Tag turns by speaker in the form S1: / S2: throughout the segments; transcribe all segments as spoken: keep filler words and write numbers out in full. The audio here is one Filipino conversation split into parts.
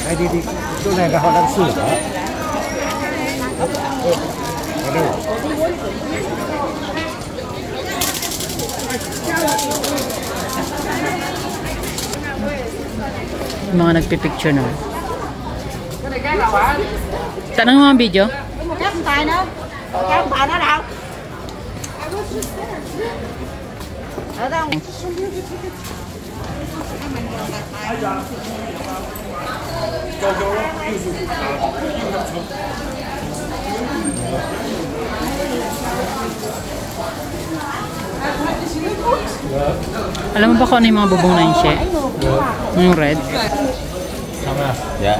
S1: Ay, di, di. Ito na, nakawalan suka. Ano?
S2: Mga nagpipicture na. Tanong mo ang video?
S3: Các tài nữa. Các bạn ở đâu? Ở đâu?
S2: Alam mo ba kung ano yung mga bubong na yun siya? Yung red?
S1: Tama. Yeah.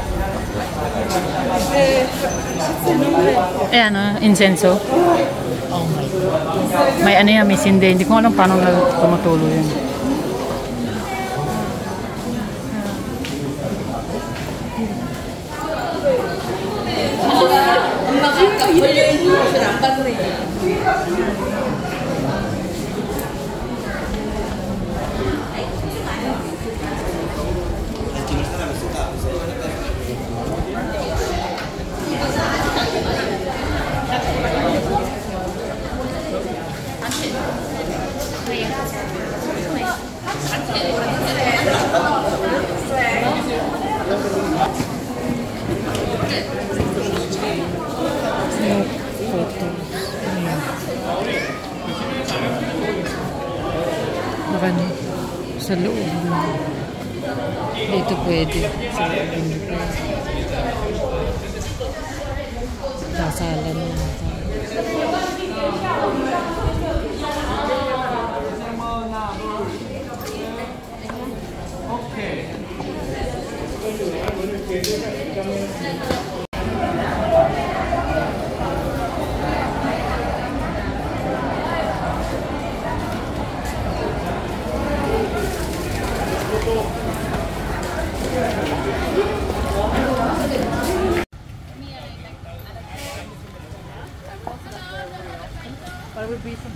S2: Eh ano, insenso.
S3: Oh my God.
S2: May ano yan, may sinde. Hindi ko alam paano tumutulo yun. Baka sa loob. Dito pwede. Sa loob hindi pwede. Kasalan na. Para